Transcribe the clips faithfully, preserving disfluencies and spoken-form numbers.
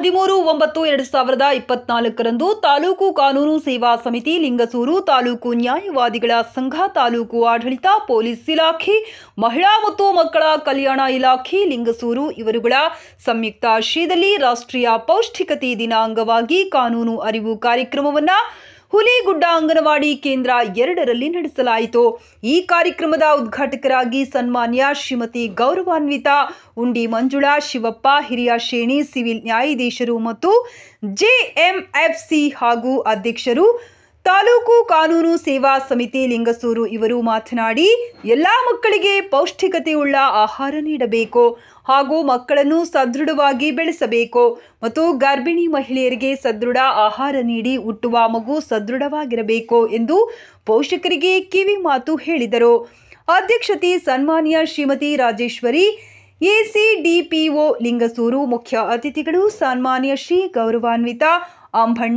ಹದಿಮೂರು ಒಂಬತ್ತು ಎರಡು ಸಾವಿರದ ಇಪ್ಪತ್ನಾಲ್ಕರಂದು ತಾಲೂಕು ಕಾನೂನು ಸೇವಾ ಸಮಿತಿ ಲಿಂಗಸೂರು, ತಾಲೂಕು ನ್ಯಾಯವಾದಿಗಳ ಸಂಘ, ತಾಲೂಕು ಆಡಳಿತ, ಪೊಲೀಸ್ ಇಲಾಖೆ, ಮಹಿಳಾ ಮತ್ತು ಮಕ್ಕಳ ಕಲ್ಯಾಣ ಇಲಾಖೆ ಲಿಂಗಸೂರು ಇವರುಗಳ ಸಂಯುಕ್ತ ಆಶ್ರಯದಲ್ಲಿ ರಾಷ್ಟ್ರೀಯ ಪೌಷ್ಟಿಕತೆ ದಿನ ಅಂಗವಾಗಿ ಕಾನೂನು ಅರಿವು ಕಾರ್ಯಕ್ರಮವನ್ನು ಹುಲಿಗುಡ್ಡ ಅಂಗನವಾಡಿ ಕೇಂದ್ರ ಎರಡರಲ್ಲಿ ನಡೆಸಲಾಯಿತು. ಈ ಕಾರ್ಯಕ್ರಮದ ಉದ್ಘಾಟಕರಾಗಿ ಸನ್ಮಾನ್ಯ ಶ್ರೀಮತಿ ಗೌರವಾನ್ವಿತ ಉಂಡಿ ಮಂಜುಳಾ ಶಿವಪ್ಪ, ಹಿರಿಯ ಶ್ರೇಣಿ ಸಿವಿಲ್ ನ್ಯಾಯಾಧೀಶರು ಮತ್ತು ಜೆಎಂಎಫ್ಸಿ ಹಾಗೂ ಅಧ್ಯಕ್ಷರು ತಾಲೂಕು ಕಾನೂನು ಸೇವಾ ಸಮಿತಿ ಲಿಂಗಸೂರು ಇವರು ಮಾತನಾಡಿ, ಎಲ್ಲ ಮಕ್ಕಳಿಗೆ ಪೌಷ್ಟಿಕತೆಯುಳ್ಳ ಆಹಾರ ನೀಡಬೇಕು ಹಾಗೂ ಮಕ್ಕಳನ್ನು ಸದೃಢವಾಗಿ ಬೆಳೆಸಬೇಕು ಮತ್ತು ಗರ್ಭಿಣಿ ಮಹಿಳೆಯರಿಗೆ ಸದೃಢ ಆಹಾರ ನೀಡಿ ಹುಟ್ಟುವ ಮಗು ಸದೃಢವಾಗಿರಬೇಕು ಎಂದು ಪೋಷಕರಿಗೆ ಕಿವಿ ಮಾತು ಹೇಳಿದರು. ಅಧ್ಯಕ್ಷತೆ ಸನ್ಮಾನ್ಯ ಶ್ರೀಮತಿ ರಾಜೇಶ್ವರಿ, ಎಸಿಡಿಪಿಒ ಲಿಂಗಸೂರು. ಮುಖ್ಯ ಅತಿಥಿಗಳು ಸನ್ಮಾನ್ಯ ಶ್ರೀ ಗೌರವಾನ್ವಿತ ಅಂಬಣ್ಣ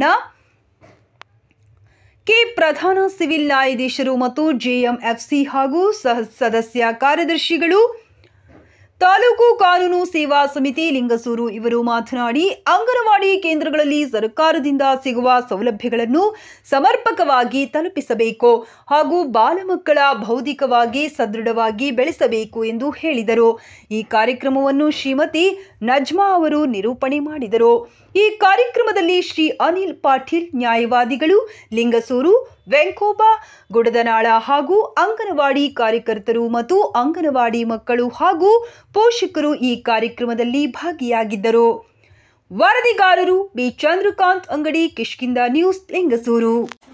ಕೆ, ಪ್ರಧಾನ ಸಿವಿಲ್ ನ್ಯಾಯಾಧೀಶರು ಮತ್ತು ಜೆಎಂಎಫ್ಸಿ ಹಾಗೂ ಸಹ ಸದಸ್ಯ ಕಾರ್ಯದರ್ಶಿಗಳು ತಾಲೂಕು ಕಾನೂನು ಸೇವಾ ಸಮಿತಿ ಲಿಂಗಸೂರು ಇವರು ಮಾತನಾಡಿ, ಅಂಗನವಾಡಿ ಕೇಂದ್ರಗಳಲ್ಲಿ ಸರ್ಕಾರದಿಂದ ಸಿಗುವ ಸೌಲಭ್ಯಗಳನ್ನು ಸಮರ್ಪಕವಾಗಿ ತಲುಪಿಸಬೇಕು ಹಾಗೂ ಬಾಲಮಕ್ಕಳ ಬೌದ್ಧಿಕವಾಗಿ ಸದೃಢವಾಗಿ ಬೆಳೆಸಬೇಕು ಎಂದು ಹೇಳಿದರು. ಈ ಕಾರ್ಯಕ್ರಮವನ್ನು ಶ್ರೀಮತಿ ನಜ್ಮಾ ಅವರು ನಿರೂಪಣೆ ಮಾಡಿದರು. ಈ ಕಾರ್ಯಕ್ರಮದಲ್ಲಿ ಶ್ರೀ ಅನಿಲ್ ಪಾಟೀಲ್, ನ್ಯಾಯವಾದಿಗಳು ಲಿಂಗಸೂರು, ವೆಂಕೋಬ ಗುಡದನಾಳ ಹಾಗೂ ಅಂಗನವಾಡಿ ಕಾರ್ಯಕರ್ತರು ಮತ್ತು ಅಂಗನವಾಡಿ ಮಕ್ಕಳು ಹಾಗೂ ಪೋಷಕರು ಈ ಕಾರ್ಯಕ್ರಮದಲ್ಲಿ ಭಾಗಿಯಾಗಿದ್ದರು. ವರದಿಗಾರರು ಬಿ ಚಂದ್ರಕಾಂತ್ ಅಂಗಡಿ, ಕಿಷ್ಕಿಂಧ ನ್ಯೂಸ್, ಲಿಂಗಸೂರು.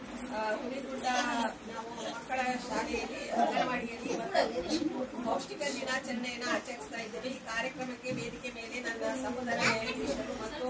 ಪೌಷ್ಟಿಕ ದಿನಾಚರಣೆಯನ್ನು ಆಚರಿಸ್ತಾ ಇದ್ದೇವೆ. ಈ ಕಾರ್ಯಕ್ರಮಕ್ಕೆ ವೇದಿಕೆ ಮೇಲೆ ನನ್ನ ಸಹೋದರ ನ್ಯಾಯಾಧೀಶರು ಮತ್ತು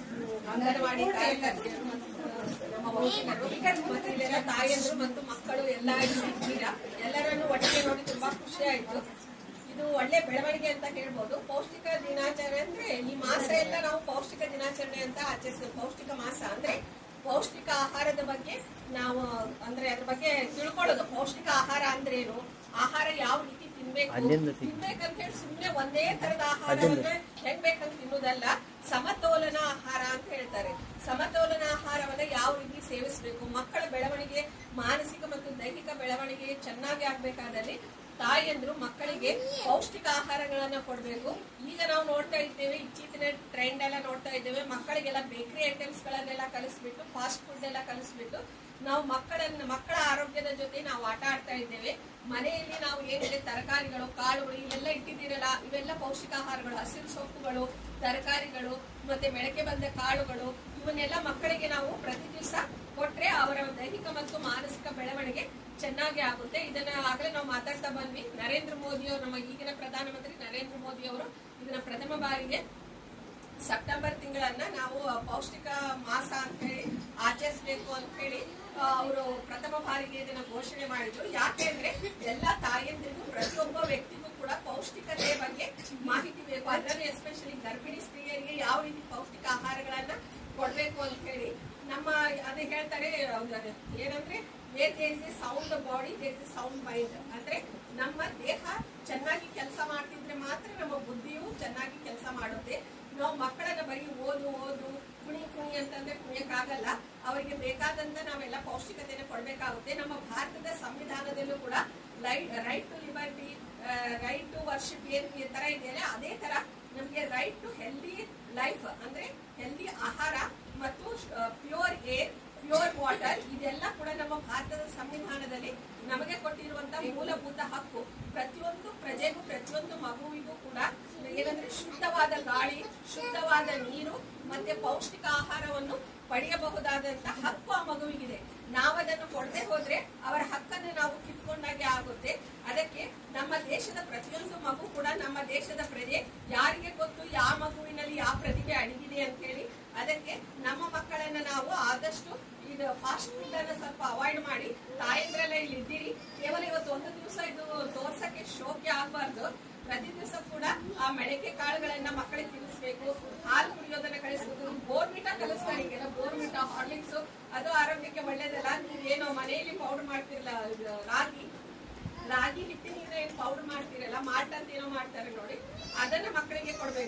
ಅಂಗನವಾಡಿ ಕಾರ್ಯಕರ್ತರು ಮತ್ತು ನಮ್ಮ ಪೋಷಕರು ಮತ್ತು ಇಲ್ಲೆಲ್ಲ ತಾಯಂದ್ರು ಮತ್ತು ಮಕ್ಕಳು ಎಲ್ಲ ಇದ್ದೀರಾ. ಎಲ್ಲರನ್ನು ಒಟ್ಟಿಗೆ ನೋಡಿ ತುಂಬಾ ಖುಷಿ ಆಯ್ತು. ಇದು ಒಳ್ಳೆ ಬೆಳವಣಿಗೆ ಅಂತ ಹೇಳ್ಬೋದು. ಪೌಷ್ಟಿಕ ದಿನಾಚರಣೆ ಅಂದ್ರೆ ಈ ಮಾಸ ಎಲ್ಲ ನಾವು ಪೌಷ್ಟಿಕ ದಿನಾಚರಣೆ ಅಂತ ಆಚರಿಸ್ತೇವೆ. ಪೌಷ್ಟಿಕ ಮಾಸ ಅಂದ್ರೆ ಪೌಷ್ಟಿಕ ಆಹಾರದ ಬಗ್ಗೆ ನಾವು ಅಂದ್ರೆ ಅದ್ರ ಬಗ್ಗೆ ತಿಳ್ಕೊಳ್ಳೋದು. ಪೌಷ್ಟಿಕ ಆಹಾರ ಅಂದ್ರೆ ಏನು, ಆಹಾರ ಯಾವ ರೀತಿ ತಿನ್ಬೇಕು ತಿನ್ಬೇಕಂತ ಹೇಳಿ ಸುಮ್ನೆ ಒಂದೇ ತರದ ಆಹಾರವನ್ನ ಹೆಂಗ್ ಬೇಕಂತ ತಿನ್ನೋದಲ್ಲ, ಸಮತೋಲನ ಆಹಾರ ಅಂತ ಹೇಳ್ತಾರೆ. ಸಮತೋಲನ ಆಹಾರವನ್ನ ಯಾವ ರೀತಿ ಸೇವಿಸಬೇಕು, ಮಕ್ಕಳ ಬೆಳವಣಿಗೆ, ಮಾನಸಿಕ ಮತ್ತು ದೈಹಿಕ ಬೆಳವಣಿಗೆ ಚೆನ್ನಾಗಿ ಆಗ್ಬೇಕಾದಲ್ಲಿ ತಾಯಿಯಂದ್ರು ಮಕ್ಕಳಿಗೆ ಪೌಷ್ಟಿಕ ಆಹಾರಗಳನ್ನ ಕೊಡ್ಬೇಕು. ಈಗ ನಾವು ನೋಡ್ತಾ ಇದ್ದೇವೆ, ಇತ್ತೀಚಿನ ಟ್ರೆಂಡ್ ಎಲ್ಲ ನೋಡ್ತಾ ಇದ್ದೇವೆ, ಮಕ್ಕಳಿಗೆಲ್ಲ ಬೇಕರಿ ಐಟಮ್ಸ್ ಗಳನ್ನೆಲ್ಲ ಕಲಿಸ್ಬಿಟ್ಟು, ಫಾಸ್ಟ್ ಫುಡ್ ಎಲ್ಲ ಕಲಿಸ್ಬಿಟ್ಟು ನಾವು ಮಕ್ಕಳನ್ನ ಮಕ್ಕಳ ಆರೋಗ್ಯದ ಜೊತೆ ನಾವು ಆಟ ಆಡ್ತಾ ಇದ್ದೇವೆ. ಮನೆಯಲ್ಲಿ ನಾವು ಏನಿದೆ ತರಕಾರಿಗಳು, ಕಾಳುಗಳು ಇವೆಲ್ಲ ಇಟ್ಟಿದ್ದೀರಲ್ಲ, ಇವೆಲ್ಲ ಪೌಷ್ಟಿಕ ಆಹಾರಗಳು. ಹಸಿರು ಸೊಪ್ಪುಗಳು, ತರಕಾರಿಗಳು ಮತ್ತೆ ಬೆಳಗ್ಗೆ ಬಂದ ಕಾಳುಗಳು, ಇವನ್ನೆಲ್ಲ ಮಕ್ಕಳಿಗೆ ನಾವು ಪ್ರತಿ ದಿವಸ ಕೊಟ್ರೆ ಅವರ ದೈಹಿಕ ಮತ್ತು ಮಾನಸಿಕ ಬೆಳವಣಿಗೆ ಚೆನ್ನಾಗಿ ಆಗುತ್ತೆ. ಇದನ್ನ ಆಗಲೇ ನಾವು ಮಾತಾಡ್ತಾ ಬಂದ್ವಿ. ನರೇಂದ್ರ ಮೋದಿ ಅವರು, ನಮ್ಮ ಈಗಿನ ಪ್ರಧಾನಮಂತ್ರಿ ನರೇಂದ್ರ ಮೋದಿ ಅವರು ಇದನ್ನ ಪ್ರಥಮ ಬಾರಿಗೆ ಸೆಪ್ಟೆಂಬರ್ ತಿಂಗಳನ್ನ ನಾವು ಪೌಷ್ಟಿಕ ಮಾಸ ಅಂತ ಹೇಳಿ ಆಚರಿಸಬೇಕು ಅಂತ ಹೇಳಿ ಅವರು ಪ್ರಥಮ ಬಾರಿಗೆ ಇದನ್ನ ಘೋಷಣೆ ಮಾಡಿದ್ರು. ಯಾಕೆಂದ್ರೆ ಎಲ್ಲ ತಾಯಂದಿರಿಗೂ, ಪ್ರತಿಯೊಬ್ಬ ವ್ಯಕ್ತಿಗೂ ಕೂಡ ಪೌಷ್ಟಿಕತೆ ಬಗ್ಗೆ ಮಾಹಿತಿ ಬೇಕು. ಅದರಲ್ಲಿ ಎಸ್ಪೆಷಲಿ ಗರ್ಭಿಣಿ ಸ್ತ್ರೀಯರಿಗೆ ಯಾವ ರೀತಿ ಪೌಷ್ಟಿಕ ಆಹಾರಗಳನ್ನ ಕೊಡ್ಬೇಕು ಅಂತ ಹೇಳಿ ನಮ್ಮ ಅದೇ ಹೇಳ್ತಾರೆ ಏನಂದ್ರೆ, where there is a sound body there is a sound mind. ಅಂದ್ರೆ ನಮ್ಮ ದೇಹ ಚೆನ್ನಾಗಿ ಕೆಲಸ ಮಾಡ್ತಿದ್ರೆ ಮಾತ್ರ ನಮ್ಮ ಬುದ್ಧಿಯು ಚೆನ್ನಾಗಿ ಕೆಲಸ ಮಾಡುತ್ತೆ. ನಾವು ಮಕ್ಕಳನ್ನ ಬರೀ ಓದು ಓದು ಕುಣಿ ಕುಣಿ ಅಂತಂದ್ರೆ ಕುಣಿಯಕ್ಕಾಗಲ್ಲ. ಅವರಿಗೆ ಬೇಕಾದಂತ ನಾವೆಲ್ಲ ಪೌಷ್ಟಿಕತೆಯನ್ನು ಕೊಡ್ಬೇಕಾಗುತ್ತೆ. ನಮ್ಮ ಭಾರತದ ಸಂವಿಧಾನದಲ್ಲೂ ಕೂಡ right to liberty, right to worship ಏನ್ ಈ ತರ ಇದೆಯಲ್ಲ, ಅದೇ ತರ ನಮ್ಗೆ ರೈಟ್ ಟು ಹೆಲ್ದಿ ಲೈಫ್ ಅಂದ್ರೆ ಹೆಲ್ದಿ ಆಹಾರ ಮತ್ತು ಪ್ಯೂರ್ ಏರ್, ಪ್ಯೂರ್ ವಾಟರ್, ಇದೆಲ್ಲ ಕೂಡ ನಮ್ಮ ಭಾರತದ ಸಂವಿಧಾನದಲ್ಲಿ ನಮಗೆ ಕೊಟ್ಟಿರುವಂತಹ ಮೂಲಭೂತ ಹಕ್ಕು. ಪ್ರತಿಯೊಂದು ಪ್ರಜೆಗೂ, ಪ್ರತಿಯೊಂದು ಮಗುವಿಗೂ ಕೂಡ ಏನಂದ್ರೆ ಶುದ್ಧವಾದ ಗಾಳಿ, ಶುದ್ಧವಾದ ನೀರು ಮತ್ತೆ ಪೌಷ್ಟಿಕ ಆಹಾರವನ್ನು ಪಡೆಯಬಹುದಾದಂತಹ ಹಕ್ಕು ಆ ಮಗುವಿಗಿದೆ. ನಾವು ಅದನ್ನು ಕೊಡದೆ ಹೋದ್ರೆ ಅವರ ಹಕ್ಕನ್ನು ನಾವು ಕಿತ್ಕೊಂಡಾಗೆ ಆಗುತ್ತೆ. ಅದಕ್ಕೆ ನಮ್ಮ ದೇಶದ ಪ್ರತಿಯೊಂದು ಮಗು ಕೂಡ ನಮ್ಮ ದೇಶದ ಪ್ರಜೆ. ಯಾರಿಗೆ ಗೊತ್ತು ಯಾವ ಮಗುವಿನಲ್ಲಿ ಯಾವ ಪ್ರತಿಭೆ ಅಡಗಿದೆ ಅಂತ ಹೇಳಿ. ಅದಕ್ಕೆ ನಮ್ಮ ಮಕ್ಕಳನ್ನ ನಾವು ಆದಷ್ಟು ಇದು ಫಾಸ್ಟ್ ಫುಡ್ ಅನ್ನ ಸ್ವಲ್ಪ ಅವಾಯ್ಡ್ ಮಾಡಿ, ತಾಯಂದ್ರೆಲ್ಲ ಇಲ್ಲಿ ಇದ್ದೀರಿ, ಕೇವಲ ಇವತ್ತು ಒಂದು ದಿವಸ ಇದು ತೋರ್ಸಕ್ಕೆ ಶೋಕ್ಯ ಆಗ್ಬಾರ್ದು. ಪ್ರತಿ ದಿವಸ ಕೂಡ ಆ ಮೆಳಕೆ ಕಾಳುಗಳನ್ನ ಮಕ್ಕಳಿಗೆ ತಿನ್ನಿಸ್ಬೇಕು. ಹಾಲು ಕುಡಿಯೋದನ್ನ ಕಳಿಸ್ಬೇಕು. ಬೋರ್ಮಿಟಾ ಕಲಿಸ್ತಾರೆ ಈಗೆಲ್ಲ, ಬೋರ್ಮಿಟಾ, ಹಾರ್ಲಿಕ್ಸ್, ಅದು ಆರೋಗ್ಯಕ್ಕೆ ಒಳ್ಳೇದಲ್ಲ. ನೀವೇನೋ ಮನೆಯಲ್ಲಿ ಪೌಡರ್ ಮಾಡ್ತಿರಲ್ಲ, ರಾಗಿ ರಾಗಿ ಹಿಟ್ಟಿನ ಏನ್ ಪೌಡರ್ ಮಾಡ್ತಿರಲ್ಲ, ಮಾಲ್ಟ್ ಅಂತ ಏನೋ ಮಾಡ್ತಾರೆ ನೋಡಿ, ಅದನ್ನ ಮಕ್ಕಳಿಗೆ ಕೊಡ್ಬೇಕು.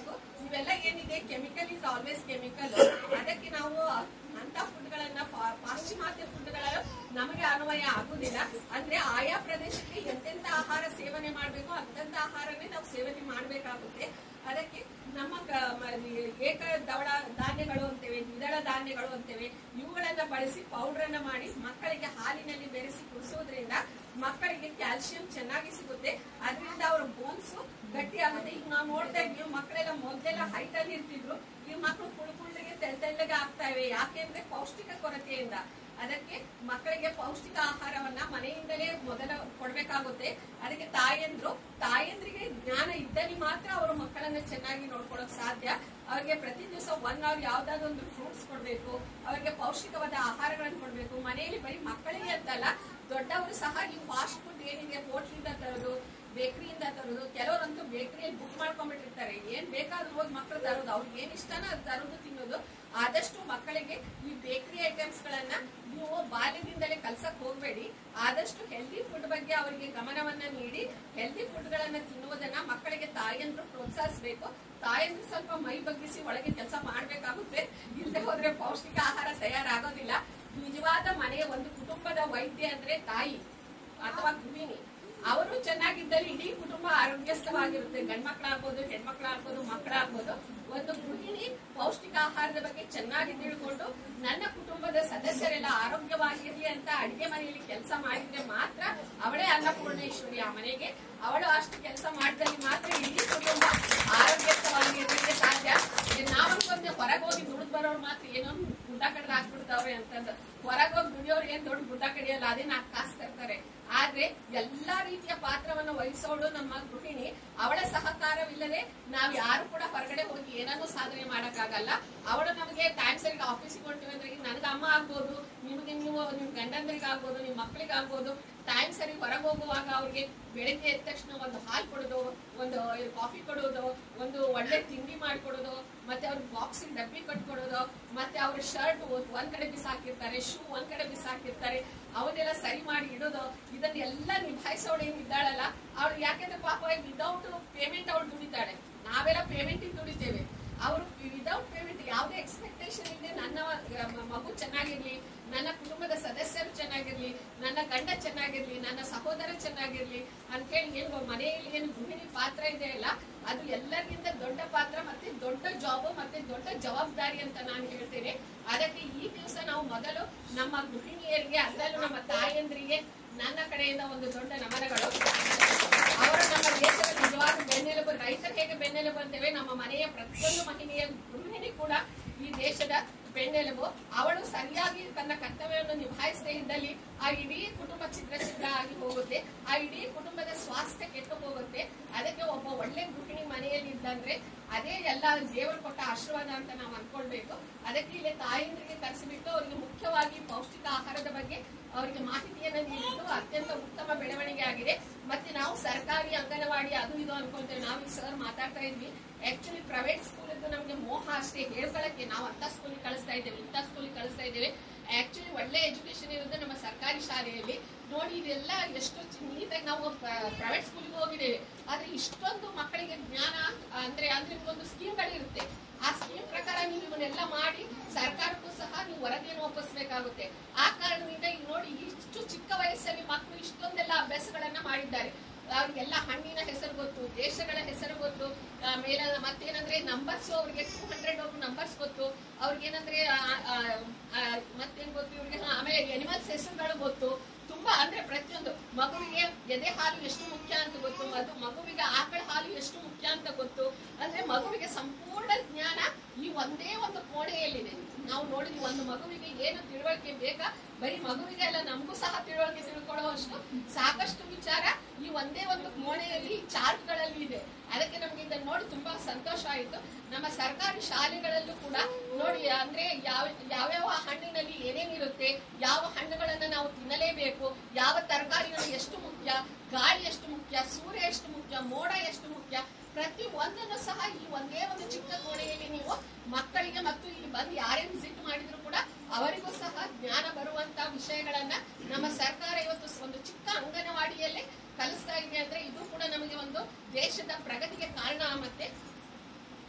ಇವೆಲ್ಲ ಏನಿದೆ ಕೆಮಿಕಲ್ ಇಸ್ ಆಲ್ವೇಸ್ ಕೆಮಿಕಲ್. ಅದಕ್ಕೆ ನಾವು ಅಂತ ಫುಡ್ಗಳನ್ನ ಪಾಶ್ಚಿಮಾತ್ಯ ಫುಡ್ಗಳ ನಮಗೆ ಅನ್ವಯ ಆಗುದಿಲ್ಲ. ಅಂದ್ರೆ ಆಯಾ ಪ್ರದೇಶಕ್ಕೆ ಎಂತೆಂತ ಆಹಾರ ಸೇವನೆ ಮಾಡ್ಬೇಕು ಅಂತಂತ ಆಹಾರನೇ ನಾವು ಸೇವನೆ ಮಾಡ್ಬೇಕಾಗುತ್ತೆ. ಅದಕ್ಕೆ ನಮ್ಮ ಏಕ ದವಳ ಧಾನ್ಯಗಳು ಅಂತೇವೆ, ದ್ವಿದಳ ಧಾನ್ಯಗಳು ಅಂತೇವೆ, ಇವುಗಳನ್ನ ಬಳಸಿ ಪೌಡರ್ ಅನ್ನ ಮಾಡಿ ಮಕ್ಕಳಿಗೆ ಹಾಲಿನಲ್ಲಿ ಬೆರೆಸಿ ಕುಡಿಸೋದ್ರಿಂದ ಮಕ್ಕಳಿಗೆ ಕ್ಯಾಲ್ಸಿಯಂ ಚೆನ್ನಾಗಿ ಸಿಗುತ್ತೆ. ಅದರಿಂದ ಅವರ ಬೋನ್ಸ್ ಗಟ್ಟಿ ಆಗುತ್ತೆ. ಈಗ ನಾವು ನೋಡ್ತಾ ಇದ್ವಿ ಮಕ್ಕಳೆಲ್ಲ ಮೊದಲೆಲ್ಲ ಹೈಟ್ ಅಲ್ಲಿ ಇರ್ತಿದ್ರು, ಈ ಮಕ್ಕಳು ಕುಳ್ಕುಳ್ಳಿಗೆ ತೆಳ್ಳ ತೆಳ್ಳಗೆ ಆಗ್ತಾ ಇವೆ. ಯಾಕೆಂದ್ರೆ ಪೌಷ್ಟಿಕ ಕೊರತೆಯಿಂದ. ಅದಕ್ಕೆ ಮಕ್ಕಳಿಗೆ ಪೌಷ್ಟಿಕ ಆಹಾರವನ್ನ ಮನೆಯಿಂದಲೇ ಮೊದಲ ಕೊಡ್ಬೇಕಾಗುತ್ತೆ. ಅದಕ್ಕೆ ತಾಯಂದ್ರು ತಾಯಂದ್ರಿಗೆ ಜ್ಞಾನ ಇದ್ದಲ್ಲಿ ಮಾತ್ರ ಅವರು ಮಕ್ಕಳನ್ನ ಚೆನ್ನಾಗಿ ನೋಡ್ಕೊಳ್ಳೋಕೆ ಸಾಧ್ಯ. ಅವ್ರಿಗೆ ಪ್ರತಿ ದಿವಸ ಒನ್ ಅವರ್ ಯಾವ್ದಾದ್ರು ಒಂದು ಫ್ರೂಟ್ಸ್ ಕೊಡ್ಬೇಕು, ಅವ್ರಿಗೆ ಪೌಷ್ಟಿಕವಾದ ಆಹಾರಗಳನ್ನು ಕೊಡ್ಬೇಕು. ಮನೆಯಲ್ಲಿ ಬರೀ ಮಕ್ಕಳಿಗೆ ಅಂತಲ್ಲ, ದೊಡ್ಡವರು ಸಹ ಈ ಫಾಸ್ಟ್ ಫುಡ್ ಏನಿದೆ ಹೋಟ್ಲಿಂದ ತರೋದು, ಬೇಕರಿಯಿಂದ ತರೋದು. ಕೆಲವರಂತೂ ಬೇಕರಿಯಲ್ಲಿ ಬುಕ್ ಮಾಡ್ಕೊಂಡ್ಬಿಟ್ಟಿರ್ತಾರೆ, ಏನ್ ಬೇಕಾದ್ರೂ ಹೋಗಿ ಮಕ್ಕಳು ತರೋದು, ಅವ್ರಿಗೆ ಏನ್ ಇಷ್ಟನ ಅದು ತರೋದು ತಿನ್ನೋದು. ಆದಷ್ಟು ಮಕ್ಕಳಿಗೆ ಈ ಬೇಕರಿ ಐಟಮ್ಸ್ ಗಳನ್ನ ನೀವು ಬಾಲ್ಯದಿಂದಲೇ ಕಲ್ಸಕ್ ಹೋಗ್ಬೇಡಿ. ಆದಷ್ಟು ಹೆಲ್ದಿ ಫುಡ್ ಬಗ್ಗೆ ಅವರಿಗೆ ಗಮನವನ್ನ ನೀಡಿ ಹೆಲ್ದಿ ಫುಡ್ ಗಳನ್ನ ತಿನ್ನುವುದನ್ನ ಮಕ್ಕಳಿಗೆ ತಾಯಂದ್ರು ಪ್ರೋತ್ಸಾಹಿಸಬೇಕು. ತಾಯಂದ್ರು ಸ್ವಲ್ಪ ಮೈ ಬಗ್ಗಿಸಿ ಒಳಗೆ ಕೆಲಸ ಮಾಡ್ಬೇಕಾಗುತ್ತೆ. ಇಲ್ಲದೆ ಹೋದ್ರೆ ಪೌಷ್ಟಿಕ ಆಹಾರ ತಯಾರಾಗೋದಿಲ್ಲ. ನಿಜವಾದ ಮನೆಯ ಒಂದು ಕುಟುಂಬದ ವೈದ್ಯ ಅಂದ್ರೆ ತಾಯಿ ಅಥವಾ ಗೃಹಿಣಿ. ಅವರು ಚೆನ್ನಾಗಿದ್ದಲ್ಲಿ ಇಡೀ ಕುಟುಂಬ ಆರೋಗ್ಯಸ್ಥವಾಗಿರುತ್ತೆ. ಗಂಡ್ಮಕ್ಳಾಗ್ಬೋದು, ಹೆಣ್ಮಕ್ಳಾಗ್ಬೋದು, ಮಕ್ಕಳಾಗ್ಬೋದು. ಒಂದು ಗೃಹಿಣಿ ಪೌಷ್ಟಿಕ ಆಹಾರದ ಬಗ್ಗೆ ಚೆನ್ನಾಗಿ ತಿಳ್ಕೊಂಡು ನನ್ನ ಕುಟುಂಬದ ಸದಸ್ಯರೆಲ್ಲ ಆರೋಗ್ಯವಾಗಿರ್ಲಿ ಅಂತ ಅಡಿಗೆ ಮನೆಯಲ್ಲಿ ಕೆಲಸ ಮಾಡಿದ್ರೆ ಮಾತ್ರ ಅವಳೇ ಅನ್ನಪೂರ್ಣೇಶ್ವರಿ ಆ ಮನೆಗೆ. ಅವಳು ಅಷ್ಟು ಕೆಲಸ ಮಾಡಿದಲ್ಲಿ ಮಾತ್ರ ಇಡೀ ಕುಟುಂಬ ಆರೋಗ್ಯಸ್ಥವಾಗಿರ್ಲಿಕ್ಕೆ ಸಾಧ್ಯ. ನಾವನ್ಕೊಂಡೆ ಹೊರಗೆ ಹೋಗಿ ದುಡಿದು ಬರೋರು ಮಾತ್ರ ಏನೋ ಗುಡ್ಡ ಕಡ್ದು ಹಾಕ್ಬಿಡ್ತಾವ್ರೆ ಅಂತಂದು. ಹೊರಗೆ ಹೋಗಿ ದುಡಿಯೋರು ಏನ್ ದೊಡ್ಡ ಗುಡ್ಡ ಕಡಿಯಲ್ಲ, ಅದೇ ನಾಲ್ಕು ಕಾಸು ತರ್ತಾರೆ. ಆದ್ರೆ ಎಲ್ಲಾ ರೀತಿಯ ಪಾತ್ರವನ್ನು ವಹಿಸೋಳು ನಮ್ಮ ಗೃಹಿಣಿ. ಅವಳ ಸಹಕಾರವಿಲ್ಲದೆ ನಾವ್ ಯಾರು ಕೂಡ ಹೊರಗಡೆ ಹೋಗಿ ಏನನ್ನೂ ಸಾಧನೆ ಮಾಡಕ್ಕಾಗಲ್ಲ. ಅವಳು ನಮಗೆ ಟೈಮ್ ಸರಿಗೆ ಆಫೀಸಿಗೆ ಹೊಂಟಿವಿ ಅಂದ್ರೆ ನನಗೆ ಅಮ್ಮ ಆಗ್ಬೋದು, ನಿಮ್ಗೆ ನೀವು ನಿಮ್ ಗಂಡಂದ್ರಿಗೆ ಆಗ್ಬೋದು, ನಿಮ್ ಮಕ್ಳಿಗೆ ಆಗ್ಬೋದು. ಟೈಮ್ ಸರಿ ಹೊರಗೆ ಹೋಗುವಾಗ ಅವ್ರಿಗೆ ಬೆಳಿಗ್ಗೆ ಎದ್ದ ತಕ್ಷಣ ಒಂದು ಹಾಲು ಕೊಡೋದು, ಒಂದು ಕಾಫಿ ಕೊಡೋದು, ಒಂದು ಒಳ್ಳೆ ತಿಂಡಿ ಮಾಡ್ಕೊಡೋದು, ಮತ್ತೆ ಅವ್ರ ಬಾಕ್ಸಿಗೆ ಡಬ್ಬಿ ಕಟ್ಕೊಡೋದು, ಮತ್ತೆ ಅವ್ರ ಶರ್ಟ್ ಒಂದ್ ಕಡೆ ಬಿಸಾಕಿರ್ತಾರೆ, ಶೂ ಒಂದ್ ಕಡೆ ಬಿಸಾಕಿರ್ತಾರೆ, ಅವನ್ನೆಲ್ಲ ಸರಿ ಮಾಡಿ ಇಡೋದು. ಇದನ್ನೆಲ್ಲ ನಿಭಾಯಿಸೋಳು ಏನಿದ್ದಾಳಲ್ಲ ಅವಳು. ಯಾಕೆಂದ್ರೆ ಪಾಪ ವಿದೌಟ್ ಪೇಮೆಂಟ್ ಅವಳು ದುಡಿತಾಳೆ. ನಾವೆಲ್ಲ ಪೇಮೆಂಟ್ ದುಡಿತೇವೆ, ಅವರು ವಿದೌಟ್ ಪೇಮೆಂಟ್ ಯಾವುದೇ ಎಕ್ಸ್ಪೆಕ್ಟೇಷನ್ ಇದೆ ನನ್ನ ಮಗು ಚೆನ್ನಾಗಿರ್ಲಿ, ನನ್ನ ಕುಟುಂಬದ ಸದಸ್ಯರು ಚೆನ್ನಾಗಿರ್ಲಿ, ನನ್ನ ಗಂಡ ಚೆನ್ನಾಗಿರ್ಲಿ, ನನ್ನ ಸಹೋದರ ಚೆನ್ನಾಗಿರ್ಲಿ ಅಂತ ಹೇಳಿ ಏನು ಮನೆಯಲ್ಲಿ ಏನು ಗೃಹಿಣಿ ಪಾತ್ರ ಇದೆ ಅಲ್ಲ, ಅದು ಎಲ್ಲರಿಗಿಂತ ದೊಡ್ಡ ಪಾತ್ರ ಮತ್ತೆ ದೊಡ್ಡ ಜಾಬ್ ಮತ್ತೆ ದೊಡ್ಡ ಜವಾಬ್ದಾರಿ ಅಂತ ನಾನು ಹೇಳ್ತೇನೆ. ಅದಕ್ಕೆ ಈ ದಿವಸ ನಾವು ಮೊದಲು ನಮ್ಮ ಗೃಹಿಣಿಯರಿಗೆ, ಅದರಲ್ಲೂ ನಮ್ಮ ತಾಯಂದ್ರಿಗೆ ನನ್ನ ಕಡೆಯಿಂದ ಒಂದು ದೊಡ್ಡ ನಮನಗಳು. ಅವರು ನಮ್ಮ ದೇಶದ ನಿಜವಾದ ಬೆನ್ನೆಲುಬು. ರೈತರು ಹೇಗೆ ಬೆನ್ನೆಲುಬು ಅಂತೇವೆ, ನಮ್ಮ ಮನೆಯ ಪ್ರತಿಯೊಂದು ಮಹಿಳೆಯ ಗೃಹಿಣಿ ಕೂಡ ಈ ದೇಶದ ಬೆನ್ನೆಲುಬು. ಅವಳು ಸರಿಯಾಗಿ ತನ್ನ ಕರ್ತವ್ಯವನ್ನು ನಿಭಾಯಿಸದೇ ಇದ್ದಲ್ಲಿ ಆ ಇಡೀ ಕುಟುಂಬ ಚಿತ್ರ ಚಿತ್ರ ಆಗಿ ಹೋಗುತ್ತೆ, ಆ ಇಡೀ ಕುಟುಂಬದ ಸ್ವಾಸ್ಥ್ಯ ಕೆಟ್ಟು ಹೋಗುತ್ತೆ. ಅದಕ್ಕೆ ಒಬ್ಬ ಒಳ್ಳೆ ಗೃಹಿಣಿ ಮನೆಯಲ್ಲಿ ಇದ್ದಂದ್ರೆ ಅದೇ ಎಲ್ಲ ದೇವರು ಕೊಟ್ಟ ಆಶೀರ್ವಾದ ಅಂತ ನಾವು ಅನ್ಕೊಳ್ಬೇಕು. ಅದಕ್ಕೆ ಇಲ್ಲಿ ತಾಯಂದ್ರಿಗೆ ಕರೆಸಿಬಿಟ್ಟು ಅವರಿಗೆ ಮುಖ್ಯವಾಗಿ ಪೌಷ್ಟಿಕ ಆಹಾರದ ಬಗ್ಗೆ ಅವರಿಗೆ ಮಾಹಿತಿಯನ್ನ ನೀಡಿದ್ದು ಅತ್ಯಂತ ಉತ್ತಮ ಬೆಳವಣಿಗೆ ಆಗಿದೆ. ಮತ್ತೆ ನಾವು ಸರ್ಕಾರಿ ಅಂಗನವಾಡಿ ಅದು ಇದು ಅನ್ಕೊಳ್ತೇವೆ. ನಾವು ಈ ಸರ್ ಮಾತಾಡ್ತಾ ಇದ್ವಿ, ಆಕ್ಚುಲಿ ಪ್ರೈವೇಟ್ ಸ್ಕೂಲ್ ಇದ್ದು ನಮ್ಗೆ ಮೋಹ ಅಷ್ಟೇ ಹೇಳ್ಕೊಳಕ್ಕೆ. ನಾವು ಅಂತ ಸ್ಕೂಲಿಗೆ ಕಳಿಸ್ತಾ ಇದ್ದೇವೆ, ಇಂಥ ಸ್ಕೂಲಿಗೆ ಕಳಿಸ್ತಾ ಇದ್ದೇವೆ. ಆಕ್ಚುಲಿ ಒಳ್ಳೆ ಎಜುಕೇಶನ್ ಇರುತ್ತೆ ನಮ್ಮ ಸರ್ಕಾರಿ ಶಾಲೆಯಲ್ಲಿ. ನೋಡಿ ಇದೆಲ್ಲ ಎಷ್ಟು ನೀಟಾಗಿ ನಾವು ಪ್ರೈವೇಟ್ ಸ್ಕೂಲಿಗೆ ಹೋಗಿದ್ದೇವೆ, ಆದ್ರೆ ಇಷ್ಟೊಂದು ಮಕ್ಕಳಿಗೆ ಜ್ಞಾನ ಅಂದ್ರೆ ಅಂದ್ರೆ ಒಂದು ಸ್ಕೀಮ್ಗಳಿರುತ್ತೆ. ಆ ಸ್ಕೀಮ್ ಪ್ರಕಾರ ನೀವು ಇವನ್ನೆಲ್ಲ ಮಾಡಿ ಸರ್ಕಾರಕ್ಕೂ ಸಹ ನೀವು ವರದಿಯನ್ನು ಒಪ್ಪಿಸಬೇಕಾಗುತ್ತೆ. ಆ ಕಾರಣದಿಂದ ಈಗ ನೋಡಿ ಇಷ್ಟು ಚಿಕ್ಕ ವಯಸ್ಸಲ್ಲಿ ಮಕ್ಕಳು ಇಷ್ಟೊಂದೆಲ್ಲ ಅಭ್ಯಾಸಗಳನ್ನ ಮಾಡಿದ್ದಾರೆ. ಅವ್ರಿಗೆಲ್ಲ ಹಣ್ಣಿನ ಹೆಸರು ಗೊತ್ತು, ದೇಶಗಳ ಹೆಸರು ಗೊತ್ತು, ಮೇಲೆ ಮತ್ತೇನಂದ್ರೆ ನಂಬರ್ಸ್, ಅವ್ರಿಗೆ ಟೂ ಹಂಡ್ರೆಡ್ ಅವ್ರ ನಂಬರ್ಸ್ ಗೊತ್ತು, ಅವ್ರಿಗೇನಂದ್ರೆ ಮತ್ತೇನ್ ಗೊತ್ತು ಇವ್ರಿಗೆ, ಆಮೇಲೆ ಎನಿಮಲ್ಸ್ ಹೆಸರುಗಳು ಗೊತ್ತು. ತುಂಬಾ ಅಂದ್ರೆ ಪ್ರತಿಯೊಂದು ಮಗುವಿಗೆ ಎದೆ ಹಾಲು ಎಷ್ಟು ಮುಖ್ಯ ಅಂತ ಗೊತ್ತು, ಅದು ಮಗುವಿಗೆ ಆಕಳ ಹಾಲು ಎಷ್ಟು ಮುಖ್ಯ ಅಂತ ಗೊತ್ತು. ಅಂದ್ರೆ ಮಗುವಿಗೆ ಸಂಪೂರ್ಣ ಜ್ಞಾನ ಈ ಒಂದೇ ಒಂದು ಕೋಣೆಯಲ್ಲಿದೆ. ನಾವು ನೋಡಿದ್ವಿ ಒಂದು ಮಗುವಿಗೆ ಏನು ತಿಳುವಳಿಕೆ ಬೇಕಾ, ಬರೀ ಮಗುವಿಗೆ ಅಲ್ಲ ನಮಗೂ ಸಹ ತಿಳುವಳಿಕೆ ತಿಳ್ಕೊಳ್ಳುವಷ್ಟು ಸಾಕಷ್ಟು ವಿಚಾರ ಈ ಒಂದೇ ಒಂದು ಕೋಣೆಯಲ್ಲಿ ಚಾರ್ಟ್ ಗಳಲ್ಲಿ ಇದೆ. ಅದಕ್ಕೆ ನಮ್ಗೆ ಇದನ್ನ ನೋಡಿ ತುಂಬಾ ಸಂತೋಷ ಆಯಿತು. ನಮ್ಮ ಸರ್ಕಾರಿ ಶಾಲೆಗಳಲ್ಲೂ ಕೂಡ ನೋಡಿ ಅಂದ್ರೆ ಯಾವ ಯಾವ್ಯಾವ ಹಣ್ಣಿನಲ್ಲಿ ಏನೇನಿರುತ್ತೆ, ಯಾವ ಹಣ್ಣುಗಳನ್ನ ನಾವು ತಿನ್ನಲೇಬೇಕು, ಯಾವ ತರಕಾರಿ ನಮಗೆ ಎಷ್ಟು ಮುಖ್ಯ, ಗಾಳಿ ಎಷ್ಟು ಮುಖ್ಯ, ಸೂರ್ಯ ಎಷ್ಟು ಮುಖ್ಯ, ಮೋಡ ಎಷ್ಟು ಮುಖ್ಯ, ಪ್ರತಿ ಒಂದನ್ನು ಸಹ ಈ ಒಂದೇ ಒಂದು ಚಿಕ್ಕ ಕೋಣೆಯಲ್ಲಿ ನೀವು ಮಕ್ಕಳಿಗೆ ಮತ್ತು ಇಲ್ಲಿ ಬಂದು ಯಾರೇ ವಿಸಿಟ್ ಮಾಡಿದ್ರು ಕೂಡ ಅವರಿಗೂ ಸಹ ಜ್ಞಾನ ಬರುವಂತ ವಿಷಯಗಳನ್ನ ನಮ್ಮ ಸರ್ಕಾರ ಇವತ್ತು ಒಂದು ಚಿಕ್ಕ ಅಂಗನವಾಡಿಯಲ್ಲೇ ಕಲಿಸ್ತಾ ಇದೆ. ಅಂದ್ರೆ ಇದು ಕೂಡ ನಮಗೆ ಒಂದು ದೇಶದ ಪ್ರಗತಿಗೆ ಕಾರಣ. ಮತ್ತೆ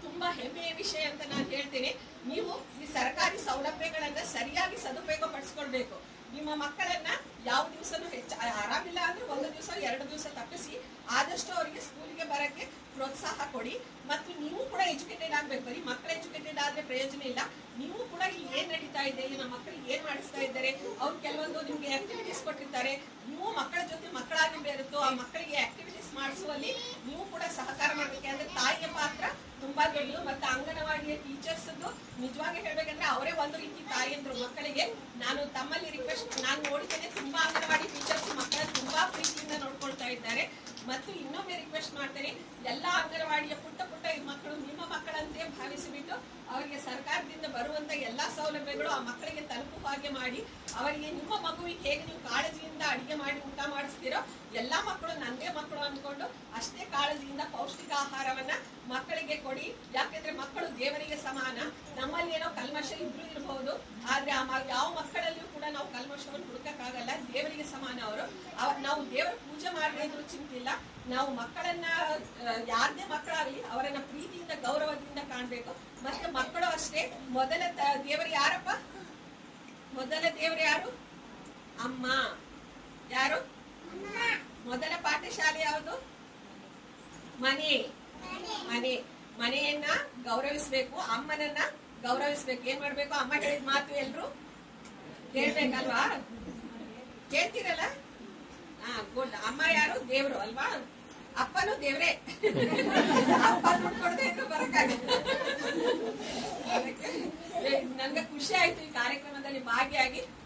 ತುಂಬಾ ಹೆಮ್ಮೆಯ ವಿಷಯ ಅಂತ ನಾನು ಹೇಳ್ತೇನೆ. ನೀವು ಈ ಸರ್ಕಾರಿ ಸೌಲಭ್ಯಗಳನ್ನ ಸರಿಯಾಗಿ ಸದುಪಯೋಗ ಪಡಿಸ್ಕೊಳ್ಬೇಕು. ನಿಮ್ಮ ಮಕ್ಕಳನ್ನ ಯಾವ ದಿವಸನೂ ಹೆಚ್ಚು ಆರಾಮಿಲ್ಲ ಅಂದ್ರೆ ಒಂದು ದಿವಸ ಎರಡು ದಿವಸ ತಪ್ಪಿಸಿ ಆದಷ್ಟು ಅವರಿಗೆ ಸ್ಕೂಲಿಗೆ ಬರಕ್ಕೆ ಪ್ರೋತ್ಸಾಹ ಕೊಡಿ. ಮತ್ತು ನೀವು ಕೂಡ ಎಜುಕೇಟೆಡ್ ಆಗ್ಬೇಕು. ಬರೀ ಮಕ್ಕಳು ಎಜುಕೇಟೆಡ್ ಆದ್ರೆ ಪ್ರಯೋಜನ ಇಲ್ಲ. ನೀವು ಕೂಡ ಇಲ್ಲಿ ಏನ್ ನಡೀತಾ ಇದೆ, ಇಲ್ಲಿ ನಮ್ಮ ಮಕ್ಕಳಿಗೆ ಏನ್ ಮಾಡಿಸ್ತಾ ಇದ್ದಾರೆ, ಅವ್ರು ಕೆಲವೊಂದು ನಿಮ್ಗೆ ಆಕ್ಟಿವಿಟೀಸ್ ಕೊಟ್ಟಿರ್ತಾರೆ. ನೀವು ಮಕ್ಕಳ ಜೊತೆ ಮಕ್ಕಳಾಗಿ ಬೇರುತ್ತೋ ಆ ಮಕ್ಕಳಿಗೆ ಆಕ್ಟಿವಿಟೀಸ್ ಮಾಡಿಸುವಲ್ಲಿ ನೀವು ಕೂಡ ಸಹಕಾರ ಮಾಡ್ಬೇಕು. ಅಂದ್ರೆ ತಾಯಿಯ ಪಾತ್ರ ತುಂಬಾ ದೊಡ್ಡದು. ಮತ್ತೆ ಅಂಗನವಾಡಿಯ ಟೀಚರ್ಸ್ ನಿಜವಾಗಿ ಹೇಳ್ಬೇಕಂದ್ರೆ ಅವರೇ ಒಂದು ರೀತಿ ತಾಯಿಯಂದ್ರು ಮಕ್ಕಳಿಗೆ. ನಾನು ತಮ್ಮಲ್ಲಿ ರಿಕ್ವೆಸ್ಟ್ ನಾನು ನೋಡಿದ್ದೇನೆ, ತುಂಬಾ ಅಂಗನವಾಡಿ ಟೀಚರ್ಸ್ ಮಕ್ಕಳ ತುಂಬಾ ಪ್ರೀತಿಯಿಂದ ನೋಡ್ಕೊಳ್ತಾ ಇದ್ದಾರೆ. ಮತ್ತು ಇನ್ನೊಮ್ಮೆ ರಿಕ್ವೆಸ್ಟ್ ಮಾಡ್ತೇನೆ, ಎಲ್ಲಾ ಅಂಗನವಾಡಿಯ ಪುಟ್ಟ ಪುಟ್ಟ ಮಕ್ಕಳು ನಿಮ್ಮ ಮಕ್ಕಳಂತೆ ಭಾವಿಸಿಬಿಟ್ಟು ಅವರಿಗೆ ಸರ್ಕಾರದಿಂದ ಬರುವಂತ ಎಲ್ಲಾ ಸೌಲಭ್ಯಗಳು ಆ ಮಕ್ಕಳಿಗೆ ತಲುಪುವ ಹಾಗೆ ಮಾಡಿ, ಅವರಿಗೆ ನಿಮ್ಮ ಮಗುವಿಗೆ ಹೇಗೆ ನೀವು ಕಾಳಜಿಯಿಂದ ಅಡಿಗೆ ಮಾಡಿ ಊಟ ಮಾಡಿಸ್ತೀರೋ ಎಲ್ಲಾ ಮಕ್ಕಳು ನಂದೇ ಮಕ್ಕಳು ಅಂದ್ಕೊಂಡು ಅಷ್ಟೇ ಕಾಳಜಿಯಿಂದ ಪೌಷ್ಟಿಕ ಆಹಾರವನ್ನ ಮಕ್ಕಳಿಗೆ ಕೊಡಿ. ಯಾಕೆಂದ್ರೆ ಮಕ್ಕಳು ದೇವರಿಗೆ ಸಮಾನ. ನಮ್ಮಲ್ಲಿ ಏನೋ ಕಲ್ಮಶ ಇದ್ರೂ ಇರಬಹುದು, ಆದ್ರೆ ಆ ಯಾವ ಮಕ್ಕಳಲ್ಲಿಯೂ ಕೂಡ ನಾವು ಕಲ್ಮಶವನ್ನು ಹುಡುಕಕ್ಕಾಗಲ್ಲ. ದೇವರಿಗೆ ಸಮಾನ ಅವರು. ನಾವು ದೇವರ ಪೂಜೆ ಮಾಡದೇ ಇದ್ರೂ ಚಿಂತಿಲ್ಲ. ನಾವು ಮಕ್ಕಳನ್ನ ಯಾರದೇ ಮಕ್ಕಳಾಗಲಿ ಅವರನ್ನ ಪ್ರೀತಿಯಿಂದ ಗೌರವದಿಂದ ಕಾಣ್ಬೇಕು. ಮತ್ತೆ ಮಕ್ಕಳು ಅಷ್ಟೇ. ಮೊದಲ ದೇವರು ಯಾರಪ್ಪ? ಮೊದಲ ದೇವರು ಯಾರು? ಅಮ್ಮ. ಯಾರು? ಮೊದಲ ಪಾಠಶಾಲೆ ಯಾವುದು? ಮನೆ. ಮನೆ. ಮನೆಯನ್ನ ಗೌರವಿಸ್ಬೇಕು, ಅಮ್ಮನನ್ನ ಗೌರವಿಸ್ಬೇಕು. ಏನ್ ಮಾಡ್ಬೇಕು? ಅಮ್ಮ ಹೇಳಿದ ಮಾತು ಎಲ್ರು ಕೇಳ್ಬೇಕಲ್ವಾ? ಕೇಳ್ತೀರಲ್ಲ? ಹಾ, ಗುಡ್. ಅಮ್ಮ ಯಾರು? ದೇವ್ರು ಅಲ್ವಾ? ಅಪ್ಪನು ದೇವ್ರೆ. ಅಪ್ಪ ದುಡ್ಡು ಕೊಡದೆ ಇದ್ರು ಬರಕ್ಕಾಗಲ್ಲ. ನನ್ಗೆ ಖುಷಿ ಆಯ್ತು ಈ ಕಾರ್ಯಕ್ರಮದಲ್ಲಿ ಭಾಗಿಯಾಗಿ.